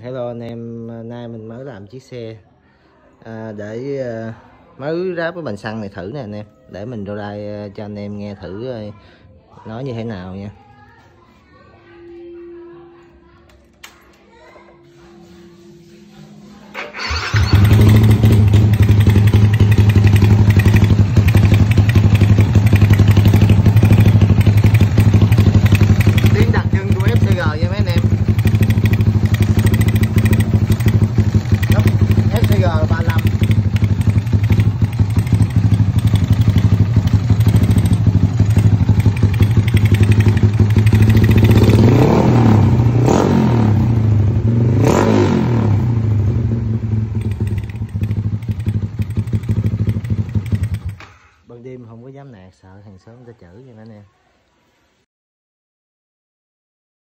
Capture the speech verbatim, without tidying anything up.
Hello anh em, nay mình mới làm chiếc xe à, để à, mới ráp cái bình xăng này thử nè anh em, để mình vô đây cho anh em nghe thử nói như thế nào nha. Tiếng đặc trưng của ép xê giê nha mấy anh em. ép xê giê ba mươi lăm. Ban đêm không có dám nạt, sợ hàng xóm người ta chửi nha anh em.